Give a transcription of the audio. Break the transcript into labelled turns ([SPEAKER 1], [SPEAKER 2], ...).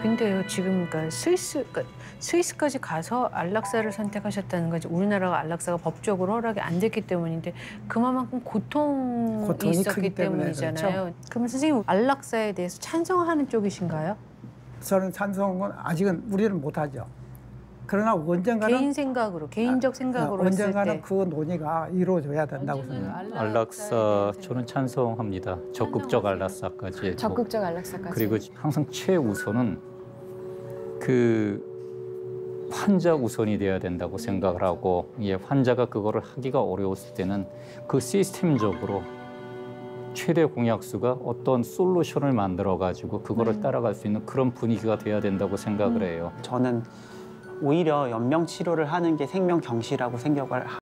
[SPEAKER 1] 근데요, 지금 그러니까 스위스까지 가서 안락사를 선택하셨다는 거지. 우리나라가 안락사가 법적으로 허락이 안 됐기 때문인데 그만큼 고통이 있었기 때문이잖아요.
[SPEAKER 2] 그렇죠.
[SPEAKER 1] 그럼 선생님 안락사에 대해서 찬성하는 쪽이신가요?
[SPEAKER 2] 저는 찬성은 아직은 우리는 못하죠. 그러나 언젠가는
[SPEAKER 1] 개인 생각으로, 개인적 생각으로 했을
[SPEAKER 2] 언젠가는
[SPEAKER 1] 때
[SPEAKER 2] 그 논의가 이루어져야 된다고 생각합니다.
[SPEAKER 3] 안락사 저는 찬성합니다. 적극적 안락사까지.
[SPEAKER 4] 적극적 안락사까지.
[SPEAKER 3] 그리고 항상 최우선은 그 환자 우선이 돼야 된다고 생각을 하고, 환자가 그거를 하기가 어려웠을 때는 그 시스템적으로 최대 공약수가 어떤 솔루션을 만들어 가지고 그거를 따라갈 수 있는 그런 분위기가 돼야 된다고 생각을 해요.
[SPEAKER 5] 저는 오히려 연명 치료를 하는 게 생명 경시라고 생각을